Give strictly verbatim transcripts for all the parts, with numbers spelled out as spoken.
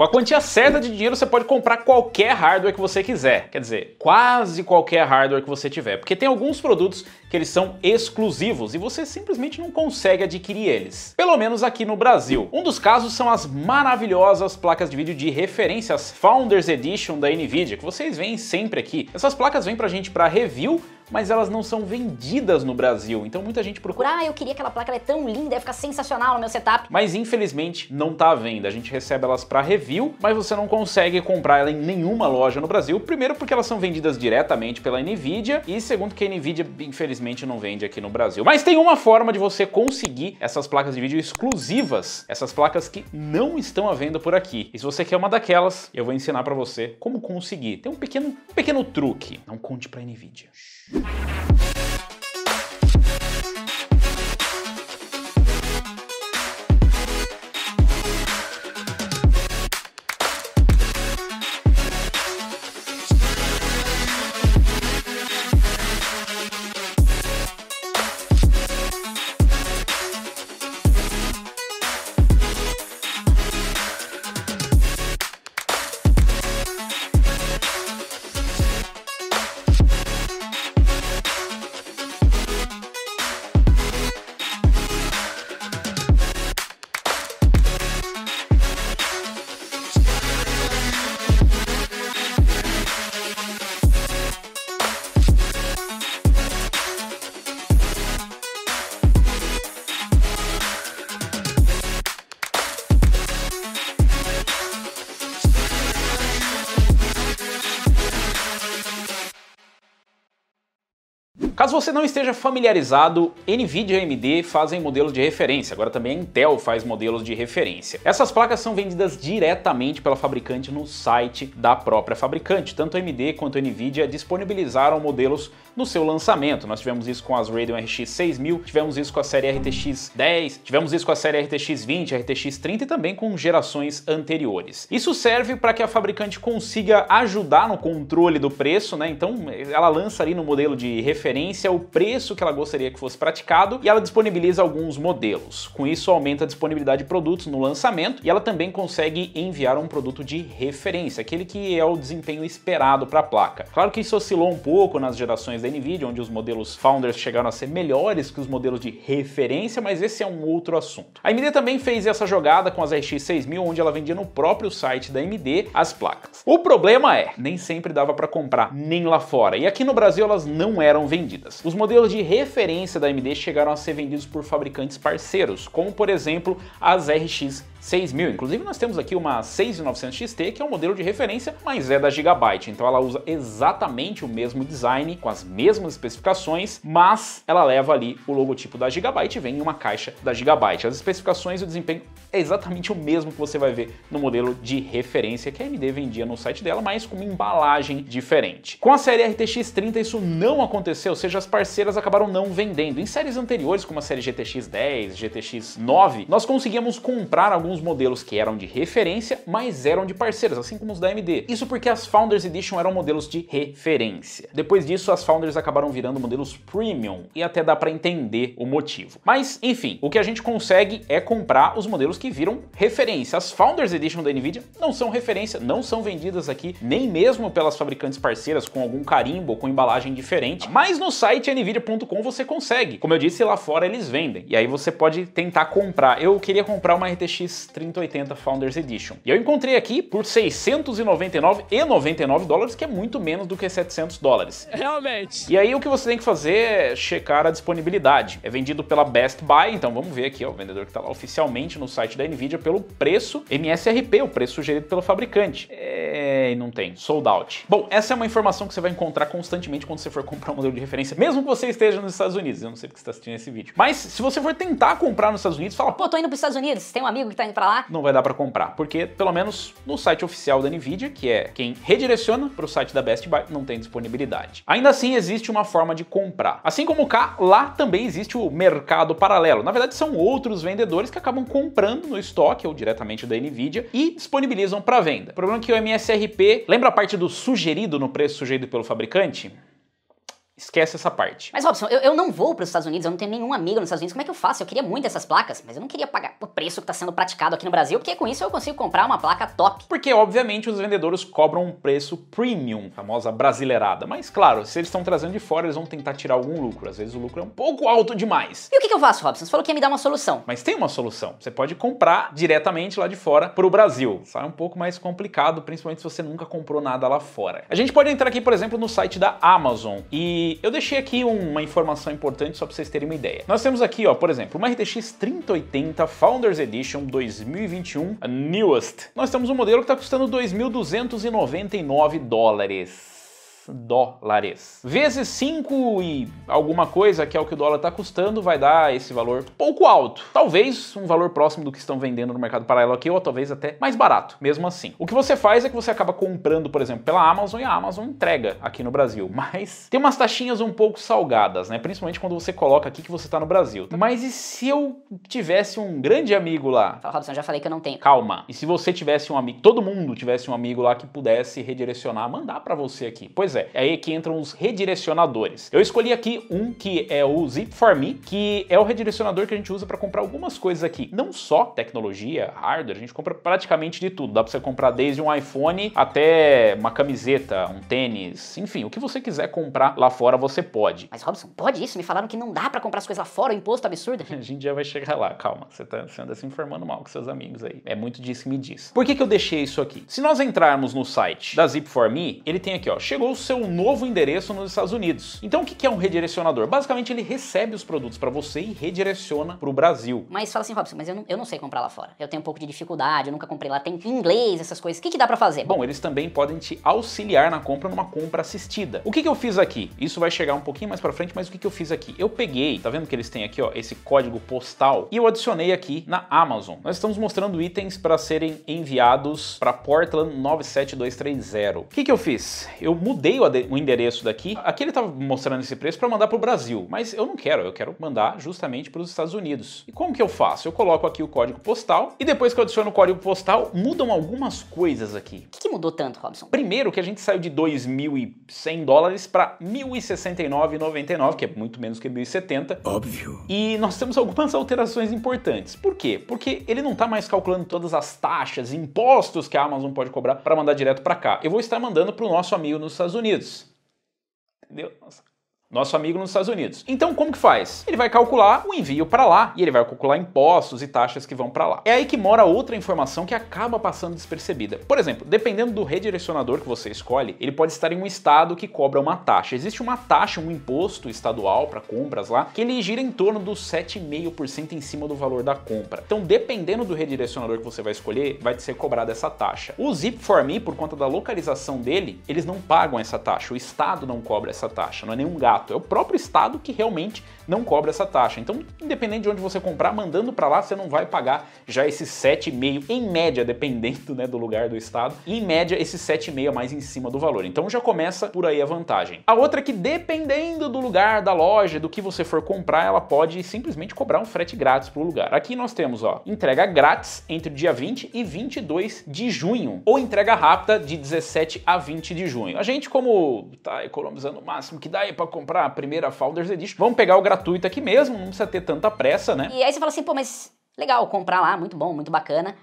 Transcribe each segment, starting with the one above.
Com a quantia certa de dinheiro você pode comprar qualquer hardware que você quiser, quer dizer, quase qualquer hardware que você tiver, porque tem alguns produtos que eles são exclusivos e você simplesmente não consegue adquirir eles, pelo menos aqui no Brasil. Um dos casos são as maravilhosas placas de vídeo de referência, as Founders Edition da Nvidia, que vocês veem sempre aqui. Essas placas vêm pra gente para review, mas elas não são vendidas no Brasil, então muita gente procura. Ah, eu queria aquela placa, ela é tão linda, vai ficar sensacional no meu setup. Mas infelizmente não tá à venda, a gente recebe elas para review, mas você não consegue comprar ela em nenhuma loja no Brasil, primeiro porque elas são vendidas diretamente pela Nvidia, e segundo que a Nvidia infelizmente não vende aqui no Brasil. Mas tem uma forma de você conseguir essas placas de vídeo exclusivas, essas placas que não estão à venda por aqui. E se você quer uma daquelas, eu vou ensinar para você como conseguir. Tem um pequeno, um pequeno truque, não conte para a Nvidia. Caso você não esteja familiarizado, Nvidia e A M D fazem modelos de referência, agora também a Intel faz modelos de referência. Essas placas são vendidas diretamente pela fabricante no site da própria fabricante. Tanto a A M D quanto a Nvidia disponibilizaram modelos no seu lançamento. Nós tivemos isso com as Radeon R X seis mil, tivemos isso com a série R T X dez, tivemos isso com a série R T X vinte, R T X trinta e também com gerações anteriores. Isso serve para que a fabricante consiga ajudar no controle do preço, né? Então ela lança ali no modelo de referência o preço que ela gostaria que fosse praticado e ela disponibiliza alguns modelos. Com isso aumenta a disponibilidade de produtos no lançamento e ela também consegue enviar um produto de referência, aquele que é o desempenho esperado para a placa. Claro que isso oscilou um pouco nas gerações da Nvidia, onde os modelos Founders chegaram a ser melhores que os modelos de referência, mas esse é um outro assunto. A A M D também fez essa jogada com as R X seis mil, onde ela vendia no próprio site da A M D as placas. O problema é, nem sempre dava para comprar, nem lá fora, e aqui no Brasil elas não eram vendidas. Os modelos de referência da A M D chegaram a ser vendidos por fabricantes parceiros, como por exemplo as R X seis mil. Inclusive nós temos aqui uma seis mil e novecentos X T, que é um modelo de referência, mas é da Gigabyte, então ela usa exatamente o mesmo design, com as mesmas especificações, mas ela leva ali o logotipo da Gigabyte e vem em uma caixa da Gigabyte. As especificações e o desempenho é exatamente o mesmo que você vai ver no modelo de referência que a A M D vendia no site dela, mas com uma embalagem diferente. Com a série R T X trinta isso não aconteceu, ou seja, as parceiras acabaram não vendendo. Em séries anteriores, como a série G T X dez, G T X nove, nós conseguíamos comprar alguns modelos que eram de referência, mas eram de parceiras, assim como os da A M D. Isso porque as Founders Edition eram modelos de referência. Depois disso, as Founders acabaram virando modelos premium, e até dá para entender o motivo. Mas, enfim, o que a gente consegue é comprar os modelos que viram referência. As Founders Edition da Nvidia não são referência, não são vendidas aqui, nem mesmo pelas fabricantes parceiras com algum carimbo ou com embalagem diferente, mas no site nvidia ponto com você consegue. Como eu disse, lá fora eles vendem, e aí você pode tentar comprar. Eu queria comprar uma R T X trinta oitenta Founders Edition, e eu encontrei aqui por seiscentos e noventa e nove e noventa e nove dólares, que é muito menos do que setecentos dólares. Realmente. E aí o que você tem que fazer é checar a disponibilidade. É vendido pela Best Buy, então vamos ver aqui, ó, o vendedor que está lá oficialmente no site da Nvidia pelo preço M S R P, o preço sugerido pelo fabricante. É, e não tem, sold out. Bom, essa é uma informação que você vai encontrar constantemente quando você for comprar um modelo de referência, mesmo que você esteja nos Estados Unidos. Eu não sei porque você está assistindo esse vídeo. Mas se você for tentar comprar nos Estados Unidos, fala, Pô, tô indo pros Estados Unidos, tem um amigo que tá indo pra lá? Não vai dar para comprar, porque pelo menos no site oficial da Nvidia, que é quem redireciona para o site da Best Buy, não tem disponibilidade. Ainda assim, existe uma forma de comprar. Assim como cá, lá também existe o mercado paralelo. Na verdade, são outros vendedores que acabam comprando no estoque ou diretamente da Nvidia e disponibilizam para venda. O problema é que o M S R P, lembra a parte do sugerido no preço sugerido pelo fabricante? Esquece essa parte. Mas, Robson, eu, eu não vou para os Estados Unidos, eu não tenho nenhum amigo nos Estados Unidos, como é que eu faço? Eu queria muito essas placas, mas eu não queria pagar o preço que está sendo praticado aqui no Brasil, porque com isso eu consigo comprar uma placa top. Porque, obviamente, os vendedores cobram um preço premium, famosa brasileirada. Mas, claro, se eles estão trazendo de fora, eles vão tentar tirar algum lucro. Às vezes o lucro é um pouco alto demais. E o que, que eu faço, Robson? Você falou que ia me dar uma solução. Mas tem uma solução. Você pode comprar diretamente lá de fora para o Brasil. Sai um pouco mais complicado, principalmente se você nunca comprou nada lá fora. A gente pode entrar aqui, por exemplo, no site da Amazon. E eu deixei aqui uma informação importante só para vocês terem uma ideia. Nós temos aqui, ó, por exemplo, uma R T X trinta oitenta Founders Edition dois mil e vinte e um, a newest. Nós temos um modelo que está custando dois mil duzentos e noventa e nove dólares. Dólares. Vezes cinco e alguma coisa, que é o que o dólar está custando, vai dar esse valor pouco alto. Talvez um valor próximo do que estão vendendo no mercado paralelo aqui, ou talvez até mais barato, mesmo assim. O que você faz é que você acaba comprando, por exemplo, pela Amazon, e a Amazon entrega aqui no Brasil. Mas tem umas taxinhas um pouco salgadas, né? Principalmente quando você coloca aqui que você está no Brasil. Mas e se eu tivesse um grande amigo lá? Fala, Robson, eu já falei que eu não tenho. Calma. E se você tivesse um amigo, todo mundo tivesse um amigo lá que pudesse redirecionar, mandar para você aqui? Pois é, é aí que entram os redirecionadores. Eu escolhi aqui um que é o Zip for Me, que é o redirecionador que a gente usa para comprar algumas coisas aqui. Não só tecnologia, hardware, a gente compra praticamente de tudo. Dá para você comprar desde um iPhone até uma camiseta, um tênis, enfim, o que você quiser comprar lá fora você pode. Mas, Robson, pode isso? Me falaram que não dá para comprar as coisas lá fora, o imposto absurdo. A gente já vai chegar lá, calma. Você, tá, você anda se informando mal com seus amigos aí. É muito disso que me diz. Por que que eu deixei isso aqui? Se nós entrarmos no site da Zip for Me, ele tem aqui, ó, chegou o seu novo endereço nos Estados Unidos. Então o que é um redirecionador? Basicamente ele recebe os produtos para você e redireciona para o Brasil. Mas fala assim, Robson, mas eu não, eu não sei comprar lá fora. Eu tenho um pouco de dificuldade, eu nunca comprei lá, tem inglês, essas coisas. O que que dá para fazer? Bom, eles também podem te auxiliar na compra numa compra assistida. O que que eu fiz aqui? Isso vai chegar um pouquinho mais para frente, mas o que que eu fiz aqui? Eu peguei, tá vendo que eles têm aqui, ó, esse código postal e eu adicionei aqui na Amazon. Nós estamos mostrando itens para serem enviados para Portland nove sete dois três zero. O que que eu fiz? Eu mudei o, o endereço daqui. Aqui ele estava mostrando esse preço para mandar para o Brasil, mas eu não quero, eu quero mandar justamente para os Estados Unidos. E como que eu faço? Eu coloco aqui o código postal e depois que eu adiciono o código postal, mudam algumas coisas aqui. O que que mudou tanto, Robson? Primeiro que a gente saiu de dois mil e cem dólares para mil e sessenta e nove reais e noventa e nove centavos, que é muito menos que mil e setenta. Óbvio. E nós temos algumas alterações importantes. Por quê? Porque ele não está mais calculando todas as taxas e impostos que a Amazon pode cobrar para mandar direto para cá. Eu vou estar mandando para o nosso amigo nos Estados Unidos. Entendeu? Nossa. Nosso amigo nos Estados Unidos. Então, como que faz? Ele vai calcular o envio para lá e ele vai calcular impostos e taxas que vão para lá. É aí que mora outra informação que acaba passando despercebida. Por exemplo, dependendo do redirecionador que você escolhe, ele pode estar em um estado que cobra uma taxa. Existe uma taxa, um imposto estadual para compras lá, que ele gira em torno dos sete vírgula cinco por cento em cima do valor da compra. Então, dependendo do redirecionador que você vai escolher, vai ser cobrada essa taxa. O Zip for Me, por conta da localização dele, eles não pagam essa taxa. O estado não cobra essa taxa. Não é nenhum gato. É o próprio estado que realmente não cobra essa taxa. Então, independente de onde você comprar, mandando para lá, você não vai pagar já esses sete vírgula cinco, em média, dependendo, né, do lugar do estado, e em média esses sete vírgula cinco a mais em cima do valor. Então já começa por aí a vantagem. A outra é que, dependendo do lugar, da loja, do que você for comprar, ela pode simplesmente cobrar um frete grátis para o lugar. Aqui nós temos, ó, entrega grátis entre o dia vinte e vinte e dois de junho, ou entrega rápida de dezessete a vinte de junho. A gente, como tá economizando o máximo que dá aí para comprar a primeira Founders Edition, vamos pegar o gratuito aqui mesmo, não precisa ter tanta pressa, né? E aí você fala assim, pô, mas legal, comprar lá, muito bom, muito bacana.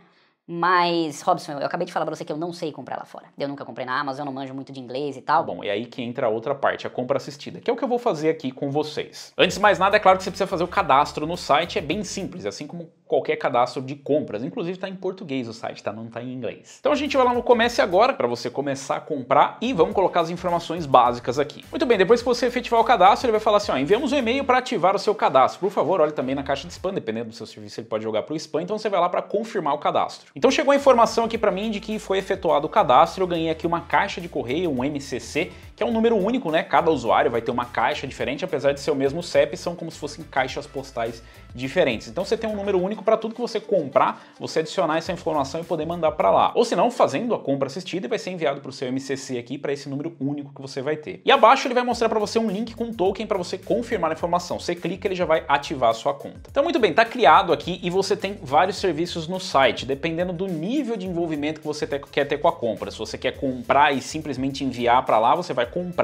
Mas, Robson, eu acabei de falar pra você que eu não sei comprar lá fora. Eu nunca comprei na Amazon, eu não manjo muito de inglês e tal. Bom, e aí que entra a outra parte, a compra assistida, que é o que eu vou fazer aqui com vocês. Antes de mais nada, é claro que você precisa fazer o cadastro no site, é bem simples, assim como qualquer cadastro de compras. Inclusive tá em português o site, tá? Não tá em inglês. Então a gente vai lá no Comece Agora, para você começar a comprar, e vamos colocar as informações básicas aqui. Muito bem, depois que você efetivar o cadastro, ele vai falar assim, ó, enviamos um e-mail para ativar o seu cadastro. Por favor, olhe também na caixa de spam, dependendo do seu serviço, ele pode jogar pro spam, então você vai lá para confirmar o cadastro. Então chegou a informação aqui para mim de que foi efetuado o cadastro, eu ganhei aqui uma caixa de correio, um M C C, que é um número único, né? Cada usuário vai ter uma caixa diferente, apesar de ser o mesmo C E P, são como se fossem caixas postais diferentes. Então você tem um número único para tudo que você comprar, você adicionar essa informação e poder mandar para lá. Ou se não, fazendo a compra assistida, vai ser enviado para o seu M C C aqui, para esse número único que você vai ter. E abaixo ele vai mostrar para você um link com um token para você confirmar a informação. Você clica, ele já vai ativar a sua conta. Então muito bem, tá criado aqui e você tem vários serviços no site, dependendo do nível de envolvimento que você quer ter com a compra. Se você quer comprar e simplesmente enviar para lá, você vai comprar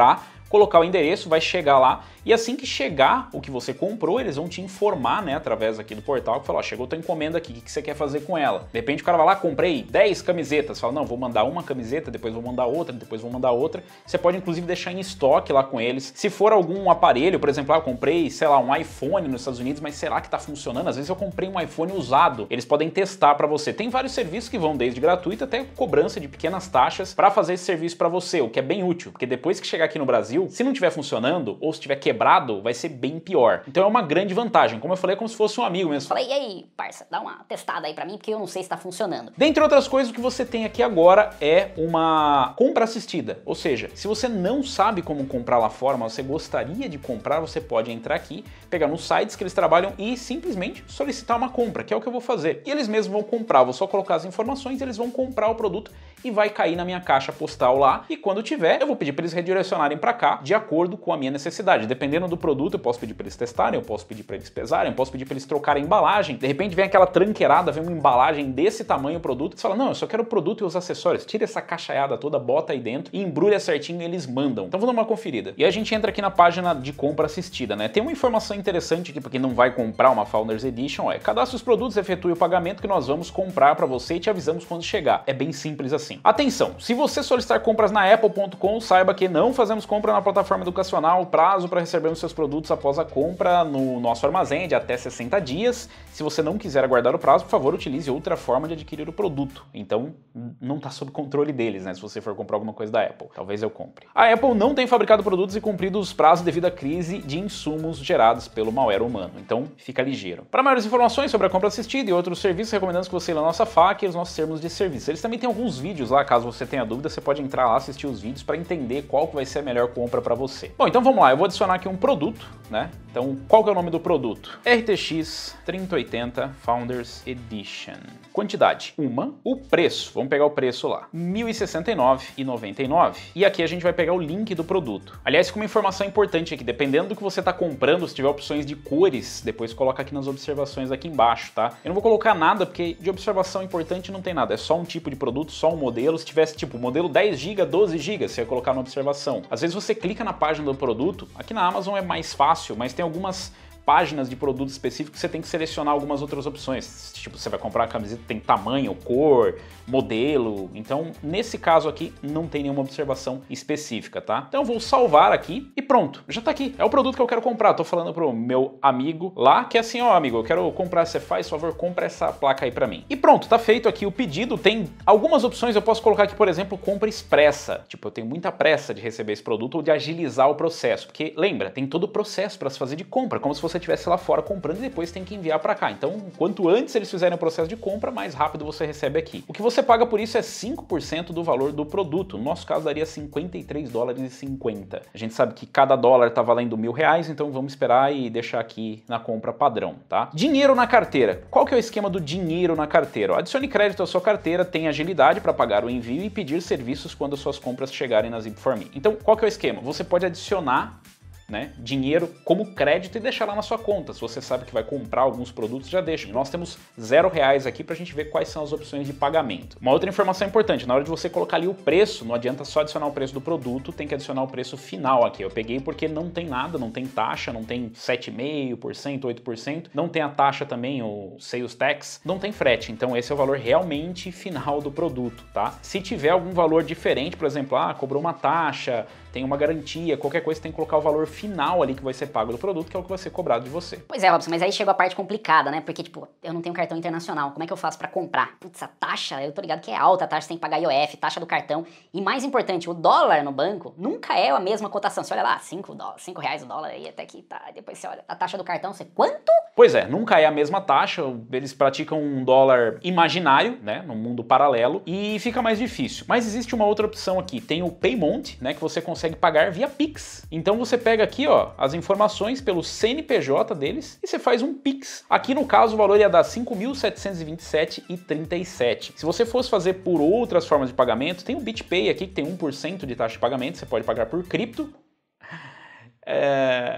colocar o endereço, vai chegar lá e assim que chegar o que você comprou, eles vão te informar, né, através aqui do portal, que fala, ó, chegou tua encomenda aqui, o que você quer fazer com ela? De repente o cara vai lá, comprei dez camisetas, fala, não, vou mandar uma camiseta, depois vou mandar outra, depois vou mandar outra. Você pode inclusive deixar em estoque lá com eles. Se for algum aparelho, por exemplo, ah, eu comprei, sei lá, um iPhone nos Estados Unidos, mas será que tá funcionando? Às vezes eu comprei um iPhone usado, eles podem testar para você. Tem vários serviços que vão desde gratuito até cobrança de pequenas taxas para fazer esse serviço para você, o que é bem útil, porque depois que chegar aqui no Brasil, se não estiver funcionando ou se estiver quebrado, vai ser bem pior. Então é uma grande vantagem. Como eu falei, é como se fosse um amigo mesmo. Falei, e aí, parça, dá uma testada aí pra mim, porque eu não sei se tá funcionando. Dentre outras coisas, o que você tem aqui agora é uma compra assistida. Ou seja, se você não sabe como comprar lá fora, mas você gostaria de comprar, você pode entrar aqui, pegar nos sites que eles trabalham e simplesmente solicitar uma compra, que é o que eu vou fazer. E eles mesmos vão comprar, vou só colocar as informações, eles vão comprar o produto e vai cair na minha caixa postal lá. E quando tiver, eu vou pedir para eles redirecionarem para cá, de acordo com a minha necessidade. Dependendo do produto, eu posso pedir para eles testarem, eu posso pedir para eles pesarem, eu posso pedir para eles trocarem a embalagem. De repente vem aquela tranqueirada, vem uma embalagem desse tamanho o produto, você fala, não, eu só quero o produto e os acessórios. Tira essa caixaiada toda, bota aí dentro e embrulha certinho e eles mandam. Então vou dar uma conferida. E a gente entra aqui na página de compra assistida, né? Tem uma informação interessante aqui para quem não vai comprar uma Founders Edition, é cadastre os produtos, efetue o pagamento que nós vamos comprar para você e te avisamos quando chegar. É bem simples assim. Atenção, se você solicitar compras na apple ponto com, saiba que não fazemos compra na plataforma educacional, o prazo para recebermos seus produtos após a compra no nosso armazém é de até sessenta dias. Se você não quiser aguardar o prazo, por favor, utilize outra forma de adquirir o produto. Então, não está sob controle deles, né? Se você for comprar alguma coisa da Apple. Talvez eu compre. A Apple não tem fabricado produtos e cumprido os prazos devido à crise de insumos gerados pelo malware humano. Então, fica ligeiro. Para maiores informações sobre a compra assistida e outros serviços, recomendamos que você leia a nossa F A Q e os nossos termos de serviço. Eles também têm alguns vídeos lá, caso você tenha dúvida, você pode entrar lá, assistir os vídeos para entender qual que vai ser a melhor compra para você. Bom, então vamos lá, eu vou adicionar aqui um produto, né? Então, qual que é o nome do produto? R T X trinta oitenta Founders Edition. Quantidade, uma. O preço, vamos pegar o preço lá, mil e sessenta e nove reais e noventa e nove centavos. E aqui a gente vai pegar o link do produto. Aliás, com uma informação importante aqui, dependendo do que você está comprando, se tiver opções de cores, depois coloca aqui nas observações aqui embaixo, tá? Eu não vou colocar nada, porque de observação importante não tem nada, é só um tipo de produto, só um modelo. Se tivesse tipo modelo dez gigas, doze gigas, você ia colocar na observação. Às vezes você clica na página do produto, aqui na Amazon é mais fácil, mas tem algumas páginas de produto específico, você tem que selecionar algumas outras opções. Tipo, você vai comprar uma camiseta, tem tamanho, cor, modelo. Então, nesse caso aqui, não tem nenhuma observação específica, tá? Então, eu vou salvar aqui e pronto, já tá aqui. É o produto que eu quero comprar. Tô falando pro meu amigo lá, que é assim, ó, amigo, eu quero comprar, você faz, por favor, compra essa placa aí pra mim. E pronto, tá feito aqui o pedido. Tem algumas opções, eu posso colocar aqui, por exemplo, compra expressa. Tipo, eu tenho muita pressa de receber esse produto ou de agilizar o processo. Porque, lembra, tem todo o processo para se fazer de compra, como se você estivesse lá fora comprando e depois tem que enviar para cá. Então, quanto antes eles fizerem o processo de compra, mais rápido você recebe aqui. O que você paga por isso é cinco por cento do valor do produto. No nosso caso, daria cinquenta e três dólares e cinquenta. A gente sabe que cada dólar tá valendo mil reais, então vamos esperar e deixar aqui na compra padrão, tá? Dinheiro na carteira. Qual que é o esquema do dinheiro na carteira? Ó, adicione crédito à sua carteira, tem agilidade para pagar o envio e pedir serviços quando as suas compras chegarem na Zip for Me. Então, qual que é o esquema? Você pode adicionar, né, dinheiro como crédito e deixar lá na sua conta. Se você sabe que vai comprar alguns produtos, já deixa. Nós temos zero reais aqui pra gente ver quais são as opções de pagamento. Uma outra informação importante, na hora de você colocar ali o preço, não adianta só adicionar o preço do produto, tem que adicionar o preço final aqui. Eu peguei porque não tem nada, não tem taxa, não tem sete vírgula cinco por cento, oito por cento, não tem a taxa também, o sales tax, não tem frete. Então esse é o valor realmente final do produto, tá? Se tiver algum valor diferente, por exemplo, ah, cobrou uma taxa, tem uma garantia, qualquer coisa, tem que colocar o valor final ali que vai ser pago do produto, que é o que vai ser cobrado de você. Pois é, Robson, mas aí chegou a parte complicada, né? Porque, tipo, eu não tenho cartão internacional. Como é que eu faço pra comprar? Putz, a taxa, eu tô ligado que é alta, a taxa você tem que pagar I O F, taxa do cartão. E mais importante, o dólar no banco nunca é a mesma cotação. Você olha lá, cinco dólares, cinco reais o dólar aí, até que tá. Depois você olha, a taxa do cartão, você, quanto? Pois é, nunca é a mesma taxa, eles praticam um dólar imaginário, né, num mundo paralelo, e fica mais difícil. Mas existe uma outra opção aqui, tem o Paymount, né, que você consegue pagar via Pix. Então você pega aqui, ó, as informações pelo C N P J deles e você faz um Pix. Aqui no caso o valor ia dar cinco mil setecentos e vinte e sete reais e trinta e sete centavos. Se você fosse fazer por outras formas de pagamento, tem o BitPay aqui que tem um por cento de taxa de pagamento, você pode pagar por cripto. É...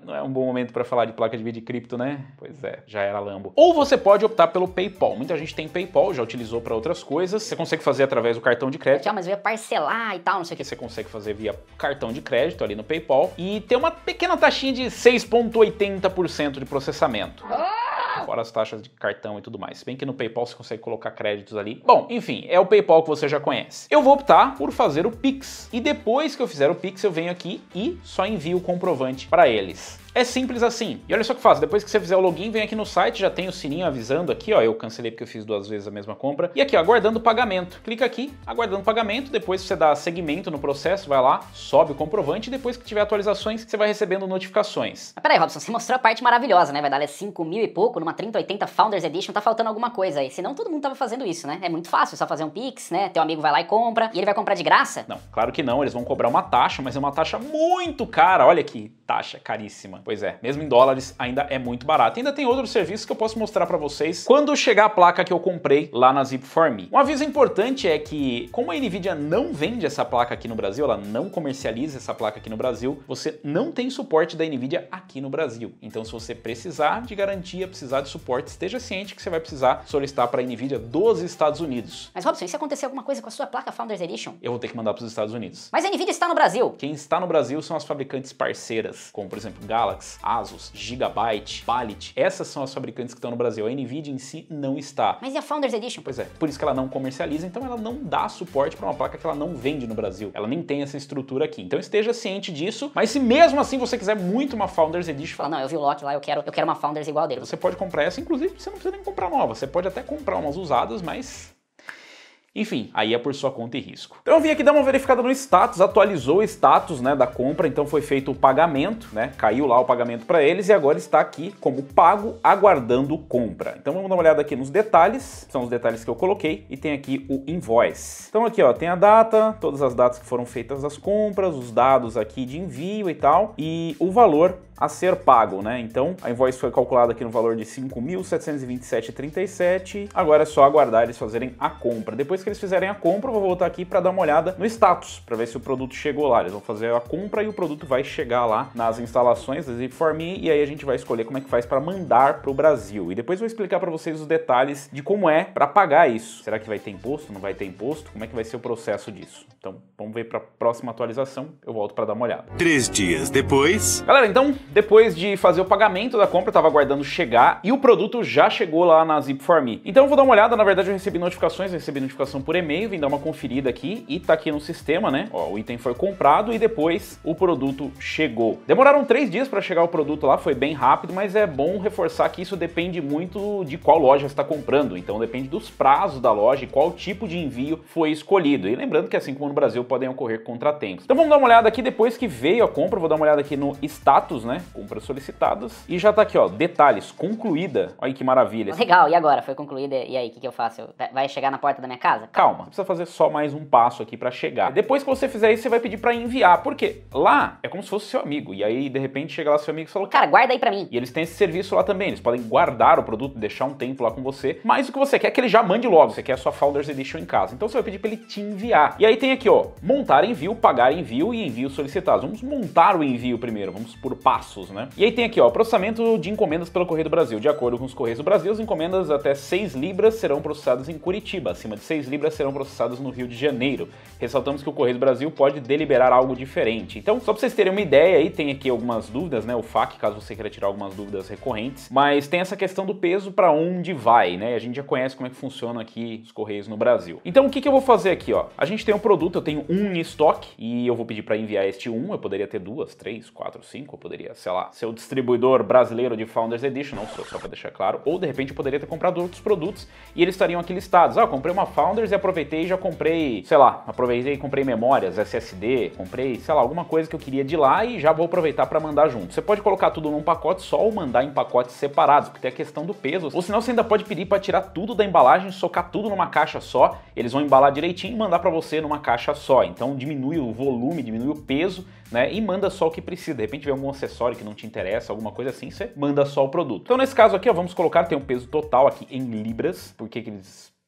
não é um bom momento para falar de placa de vídeo de cripto, né? Pois é, já era Lambo. Ou você pode optar pelo PayPal. Muita gente tem PayPal, já utilizou para outras coisas. Você consegue fazer através do cartão de crédito. Ah, mas eu ia parcelar e tal, não sei o que. Você consegue fazer via cartão de crédito ali no PayPal e ter uma pequena taxinha de seis vírgula oitenta por cento de processamento. Fora as taxas de cartão e tudo mais. Se bem que no PayPal você consegue colocar créditos ali. Bom, enfim, é o PayPal que você já conhece. Eu vou optar por fazer o Pix. E depois que eu fizer o Pix, eu venho aqui e só envio o comprovante para eles. É simples assim. E olha só o que faz, depois que você fizer o login, vem aqui no site, já tem o sininho avisando aqui, ó, eu cancelei porque eu fiz duas vezes a mesma compra. E aqui, ó, aguardando o pagamento. Clica aqui, aguardando o pagamento, depois você dá seguimento no processo, vai lá, sobe o comprovante e depois que tiver atualizações, você vai recebendo notificações. Mas peraí, Robson, você mostrou a parte maravilhosa, né? Vai dar cinco mil e pouco numa trinta oitenta Founders Edition, tá faltando alguma coisa aí. Senão todo mundo tava fazendo isso, né? É muito fácil, só fazer um Pix, né? Teu amigo vai lá e compra, e ele vai comprar de graça? Não, claro que não, eles vão cobrar uma taxa, mas é uma taxa muito cara, olha que taxa caríssima. Pois é, mesmo em dólares ainda é muito barato. Ainda tem outros serviços que eu posso mostrar para vocês quando chegar a placa que eu comprei lá na Zip four Me. Um aviso importante é que, como a Nvidia não vende essa placa aqui no Brasil, ela não comercializa essa placa aqui no Brasil, você não tem suporte da Nvidia aqui no Brasil. Então, se você precisar de garantia, precisar de suporte, esteja ciente que você vai precisar solicitar para a Nvidia dos Estados Unidos. Mas, Robson, e se acontecer alguma coisa com a sua placa Founders Edition? Eu vou ter que mandar para os Estados Unidos. Mas a Nvidia está no Brasil. Quem está no Brasil são as fabricantes parceiras, como por exemplo Galaxy, Asus, Gigabyte, Palit. Essas são as fabricantes que estão no Brasil. A Nvidia em si não está. Mas e a Founders Edition? Pois é, por isso que ela não comercializa, então ela não dá suporte para uma placa que ela não vende no Brasil. Ela nem tem essa estrutura aqui. Então esteja ciente disso, mas se mesmo assim você quiser muito uma Founders Edition, fala, não, eu vi o Loki lá, eu quero, eu quero uma Founders igual dele. Você pode comprar essa, inclusive você não precisa nem comprar nova. Você pode até comprar umas usadas, mas... enfim, aí é por sua conta e risco. Então eu vim aqui dar uma verificada no status, atualizou o status, né, da compra, então foi feito o pagamento, né, caiu lá o pagamento para eles e agora está aqui como pago, aguardando compra. Então vamos dar uma olhada aqui nos detalhes, são os detalhes que eu coloquei e tem aqui o invoice. Então aqui, ó, tem a data, todas as datas que foram feitas as compras, os dados aqui de envio e tal, e o valor a ser pago, né? Então a invoice foi calculada aqui no valor de cinco mil setecentos e vinte e sete reais e trinta e sete centavos. Agora é só aguardar eles fazerem a compra. Depois que eles fizerem a compra, eu vou voltar aqui para dar uma olhada no status, para ver se o produto chegou lá. Eles vão fazer a compra e o produto vai chegar lá nas instalações da Zip four Me e aí a gente vai escolher como é que faz para mandar para o Brasil. E depois eu vou explicar para vocês os detalhes de como é para pagar isso. Será que vai ter imposto? Não vai ter imposto? Como é que vai ser o processo disso? Então vamos ver para a próxima atualização. Eu volto para dar uma olhada. Três dias depois... Galera, então depois de fazer o pagamento da compra, eu tava aguardando chegar e o produto já chegou lá na Zip four Me. Então eu vou dar uma olhada, na verdade eu recebi notificações, eu recebi notificação por e-mail, vim dar uma conferida aqui e tá aqui no sistema, né? Ó, o item foi comprado e depois o produto chegou. Demoraram três dias para chegar o produto lá, foi bem rápido, mas é bom reforçar que isso depende muito de qual loja você está comprando, então depende dos prazos da loja e qual tipo de envio foi escolhido. E lembrando que assim como no Brasil podem ocorrer contratempos. Então vamos dar uma olhada aqui depois que veio a compra, vou dar uma olhada aqui no status, né? Compra solicitadas e já tá aqui, ó, detalhes, concluída. Olha que maravilha. Legal, e agora? Foi concluída, e aí, o que, que eu faço? Eu, vai chegar na porta da minha casa? Calma, você precisa fazer só mais um passo aqui pra chegar. Depois que você fizer isso, você vai pedir pra enviar, porque lá é como se fosse seu amigo, e aí de repente chega lá seu amigo e fala, cara, guarda aí pra mim. E eles têm esse serviço lá também, eles podem guardar o produto, deixar um tempo lá com você, mas o que você quer é que ele já mande logo, você quer a sua Founders Edition em casa, então você vai pedir pra ele te enviar. E aí tem aqui, ó, montar envio, pagar envio e envio solicitados. Vamos montar o envio primeiro, vamos por passos, né? E aí tem aqui, ó, processamento de encomendas pelo Correio do Brasil. De acordo com os Correios do Brasil, as encomendas até seis libras serão processadas em Curitiba, acima de seis libras serão processadas no Rio de Janeiro. Ressaltamos que o Correio do Brasil pode deliberar algo diferente. Então, só para vocês terem uma ideia aí, tem aqui algumas dúvidas, né, o F A Q, caso você queira tirar algumas dúvidas recorrentes, mas tem essa questão do peso para onde vai, né? A gente já conhece como é que funciona aqui os Correios no Brasil. Então, o que que eu vou fazer aqui, ó? A gente tem um produto, eu tenho um em estoque e eu vou pedir para enviar este um, eu poderia ter duas, três, quatro, cinco, eu poderia, sei lá, ser o distribuidor brasileiro de Founders Edition, não sou, só para deixar claro, ou de repente eu poderia ter comprado outros produtos e eles estariam aqui listados. Ah, eu comprei uma Founders e aproveitei e já comprei, sei lá, aproveitei e comprei memórias, S S D, comprei, sei lá, alguma coisa que eu queria de lá e já vou aproveitar para mandar junto. Você pode colocar tudo num pacote só ou mandar em pacotes separados, porque tem a questão do peso, ou senão você ainda pode pedir para tirar tudo da embalagem, socar tudo numa caixa só, eles vão embalar direitinho e mandar para você numa caixa só, então diminui o volume, diminui o peso, né, e manda só o que precisa. De repente vem algum acessório que não te interessa, alguma coisa assim, você manda só o produto. Então nesse caso aqui, ó, vamos colocar, tem um peso total aqui em libras, porque que eles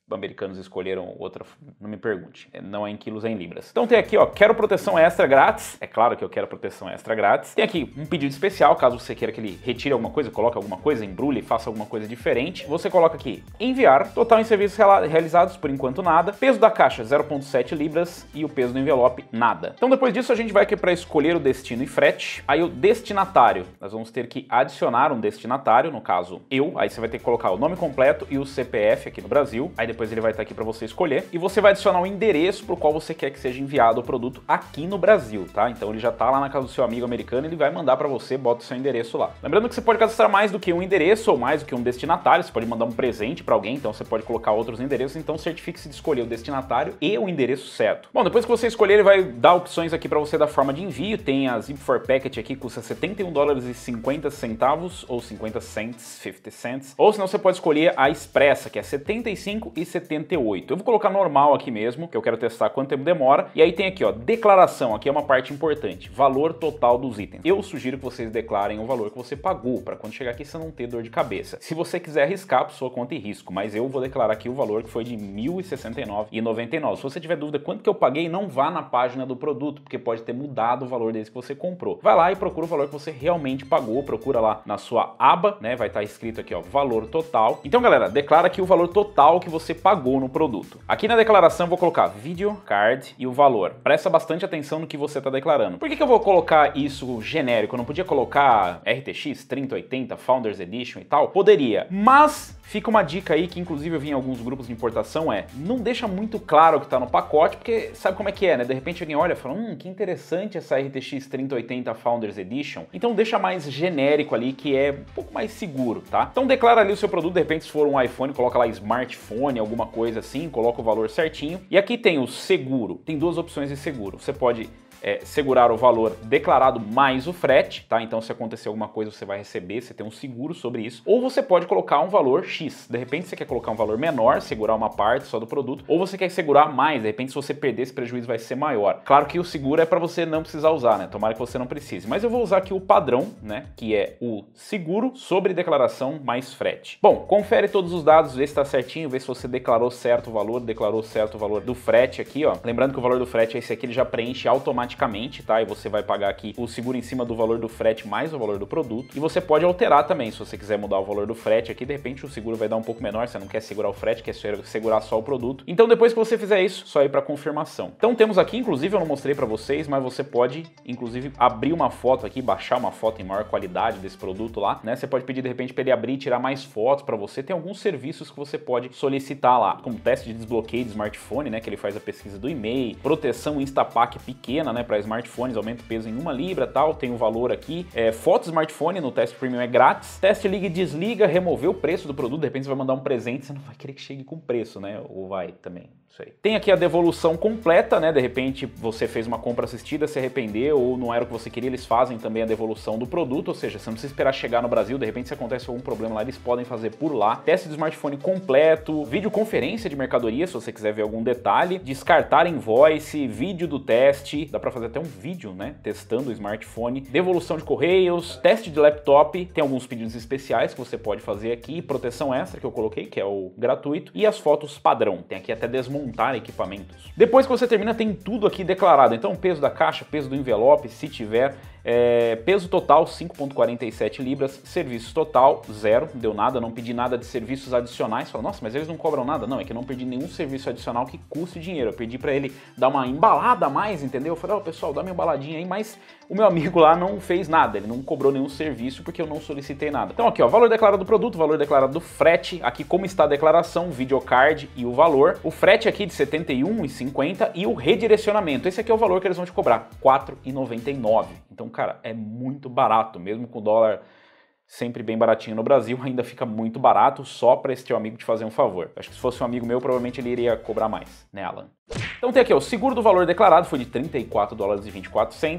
americanos escolheram outra, não me pergunte, não é em quilos, é em libras. Então tem aqui, ó, quero proteção extra grátis, é claro que eu quero proteção extra grátis. Tem aqui um pedido especial, caso você queira que ele retire alguma coisa, coloque alguma coisa, embrulhe, faça alguma coisa diferente. Você coloca aqui, enviar, total em serviços realizados, por enquanto nada. Peso da caixa, zero vírgula sete libras e o peso do envelope, nada. Então depois disso a gente vai aqui para escolher o destino e frete. Aí o destinatário, nós vamos ter que adicionar um destinatário, no caso eu, aí você vai ter que colocar o nome completo e o C P F aqui no Brasil. Aí depois ele vai estar aqui para você escolher e você vai adicionar o endereço para o qual você quer que seja enviado o produto aqui no Brasil, tá? Então ele já tá lá na casa do seu amigo americano, ele vai mandar para você, bota o seu endereço lá. Lembrando que você pode cadastrar mais do que um endereço ou mais do que um destinatário, você pode mandar um presente para alguém, então você pode colocar outros endereços, então certifique-se de escolher o destinatário e o endereço certo. Bom, depois que você escolher, ele vai dar opções aqui para você da forma de envio. Tem a Zip for Packet aqui, custa setenta e um dólares e cinquenta centavos ou cinquenta cents, cinquenta cents, ou senão você pode escolher a expressa, que é setenta e cinco e setenta e oito. Eu vou colocar normal aqui mesmo, que eu quero testar quanto tempo demora. E aí tem aqui, ó, declaração, aqui é uma parte importante, valor total dos itens. Eu sugiro que vocês declarem o valor que você pagou, para quando chegar aqui você não ter dor de cabeça. Se você quiser arriscar, por sua conta e risco, mas eu vou declarar aqui o valor que foi de mil e sessenta e nove reais e noventa e nove centavos. Se você tiver dúvida quanto que eu paguei, não vá na página do produto, porque pode ter mudado o valor desse que você comprou. Vai lá e procura o valor que você realmente pagou, procura lá na sua aba, né, vai estar escrito aqui, ó, valor total. Então, galera, declara aqui o valor total que você pagou no produto. Aqui na declaração eu vou colocar video card e o valor. Presta bastante atenção no que você está declarando. Por que que eu vou colocar isso genérico? Eu não podia colocar R T X trinta oitenta, Founders Edition e tal? Poderia, mas fica uma dica aí que inclusive eu vi em alguns grupos de importação, é não deixa muito claro o que está no pacote, porque sabe como é que é, né? De repente alguém olha e fala, hum, que interessante essa R T X trinta oitenta Founders Edition. Então deixa mais genérico ali, que é um pouco mais seguro, tá? Então declara ali o seu produto, de repente se for um iPhone, coloca lá smartphone, alguma coisa assim, coloca o valor certinho. E aqui tem o seguro, tem duas opções de seguro. Você pode É, segurar o valor declarado mais o frete, tá? Então se acontecer alguma coisa você vai receber, você tem um seguro sobre isso. Ou você pode colocar um valor X, de repente você quer colocar um valor menor, segurar uma parte só do produto, ou você quer segurar mais, de repente se você perder esse prejuízo vai ser maior. Claro que o seguro é para você não precisar usar, né? Tomara que você não precise, mas eu vou usar aqui o padrão, né? Que é o seguro sobre declaração mais frete. Bom, confere todos os dados, vê se está certinho, vê se você declarou certo o valor, declarou certo o valor do frete aqui, ó. Lembrando que o valor do frete é esse aqui, ele já preenche automaticamente, tá? E você vai pagar aqui o seguro em cima do valor do frete mais o valor do produto. E você pode alterar também, se você quiser mudar o valor do frete aqui, de repente o seguro vai dar um pouco menor, você não quer segurar o frete, quer segurar só o produto. Então depois que você fizer isso, só ir para confirmação. Então temos aqui, inclusive eu não mostrei para vocês, mas você pode inclusive abrir uma foto aqui, baixar uma foto em maior qualidade desse produto lá, né? Você pode pedir de repente para ele abrir e tirar mais fotos para você. Tem alguns serviços que você pode solicitar lá, como teste de desbloqueio de smartphone, né? Que ele faz a pesquisa do e-mail, proteção Instapack pequena, né? Para smartphones, aumenta o peso em uma libra, tal, tem o valor aqui. É, foto smartphone no teste premium é grátis. Teste liga e desliga, remover o preço do produto, de repente você vai mandar um presente, você não vai querer que chegue com preço, né? Ou vai também, isso aí. Tem aqui a devolução completa, né? De repente você fez uma compra assistida, se arrependeu ou não era o que você queria, eles fazem também a devolução do produto, ou seja, você não precisa esperar chegar no Brasil, de repente se acontece algum problema lá, eles podem fazer por lá. Teste do smartphone completo, videoconferência de mercadoria, se você quiser ver algum detalhe, descartar invoice, vídeo do teste, dá pra fazer até um vídeo, né, testando o smartphone, devolução de correios, teste de laptop, tem alguns pedidos especiais que você pode fazer aqui, proteção extra que eu coloquei, que é o gratuito, e as fotos padrão, tem aqui até desmontar equipamentos. Depois que você termina, tem tudo aqui declarado, então peso da caixa, peso do envelope, se tiver, é, peso total cinco vírgula quarenta e sete libras, serviço total zero, não deu nada, não pedi nada de serviços adicionais. Fala, nossa, mas eles não cobram nada? Não, é que eu não pedi nenhum serviço adicional que custe dinheiro, eu pedi para ele dar uma embalada a mais, entendeu? Eu falei, ó, oh, pessoal, dá uma embaladinha aí, mas o meu amigo lá não fez nada, ele não cobrou nenhum serviço porque eu não solicitei nada. Então aqui, ó, valor declarado do produto, valor declarado do frete, aqui como está a declaração, videocard e o valor, o frete aqui de setenta e um reais e cinquenta centavos e o redirecionamento, esse aqui é o valor que eles vão te cobrar, quatro reais e noventa e nove centavos. Então, cara, é muito barato, mesmo com o dólar sempre bem baratinho no Brasil, ainda fica muito barato só para esse teu amigo te fazer um favor. Acho que se fosse um amigo meu, provavelmente ele iria cobrar mais, né, Alan? Então tem aqui, ó, o seguro do valor declarado foi de trinta e quatro dólares e vinte e quatro centavos.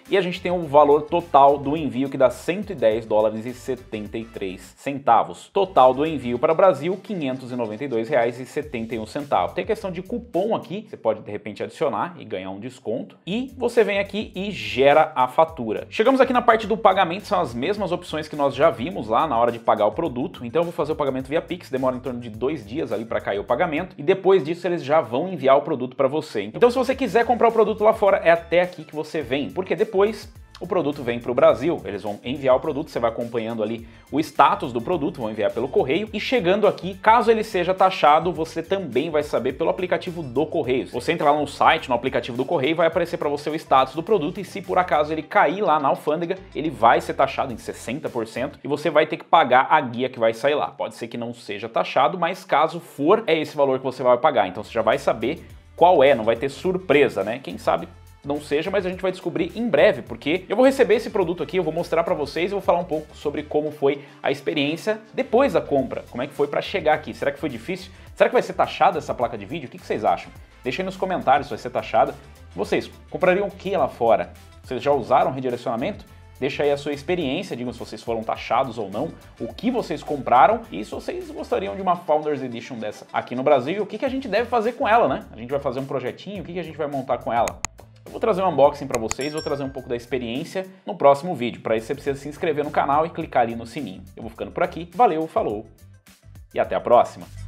e a gente tem o valor total do envio que dá cento e dez dólares e setenta e três centavos. Total do envio para o Brasil, quinhentos e noventa e dois reais e setenta e um centavos. Tem questão de cupom aqui, você pode de repente adicionar e ganhar um desconto. E você vem aqui e gera a fatura. Chegamos aqui na parte do pagamento, são as mesmas opções que nós já vimos lá na hora de pagar o produto. Então eu vou fazer o pagamento via Pix, demora em torno de dois dias ali para cair o pagamento. E depois disso eles já vão enviar o produto para você. Então se você quiser comprar o produto lá fora, é até aqui que você vem, porque depois o produto vem para o Brasil, eles vão enviar o produto, você vai acompanhando ali o status do produto, vão enviar pelo correio, e chegando aqui, caso ele seja taxado, você também vai saber pelo aplicativo do correio. Você entra lá no site, no aplicativo do correio, vai aparecer para você o status do produto, e se por acaso ele cair lá na alfândega, ele vai ser taxado em sessenta por cento e você vai ter que pagar a guia que vai sair lá. Pode ser que não seja taxado, mas caso for, é esse valor que você vai pagar. Então você já vai saber qual é, não vai ter surpresa, né? Quem sabe não seja, mas a gente vai descobrir em breve, porque eu vou receber esse produto aqui, eu vou mostrar para vocês e vou falar um pouco sobre como foi a experiência depois da compra, como é que foi para chegar aqui. Será que foi difícil? Será que vai ser taxada essa placa de vídeo? O que vocês acham? Deixa aí nos comentários se vai ser taxada. Vocês comprariam o que lá fora? Vocês já usaram redirecionamento? Deixa aí a sua experiência, digam se vocês foram taxados ou não, o que vocês compraram e se vocês gostariam de uma Founders Edition dessa aqui no Brasil e o que, que a gente deve fazer com ela, né? A gente vai fazer um projetinho, o que, que a gente vai montar com ela? Eu vou trazer um unboxing para vocês, vou trazer um pouco da experiência no próximo vídeo. Para isso você precisa se inscrever no canal e clicar ali no sininho. Eu vou ficando por aqui, valeu, falou e até a próxima!